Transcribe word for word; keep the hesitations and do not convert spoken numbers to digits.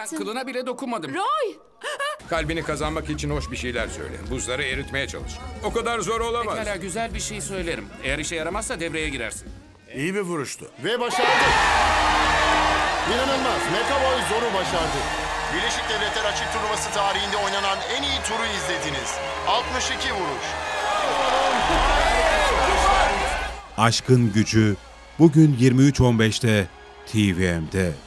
yaptın? kılına bile dokunmadım. Roy! Kalbini kazanmak için hoş bir şeyler söyle. Buzları eritmeye çalış. O kadar zor olamaz. Pekala, güzel bir şey söylerim. Eğer işe yaramazsa devreye girersin. İyi bir vuruştu. Ve başardı. İnanılmaz. McAvoy zoru başardı. Birleşik Devletler Açık Turnuvası tarihinde oynanan en iyi turu izlediniz. altmış iki vuruş. Aşkın Gücü bugün yirmi üç on beşte T V M'de.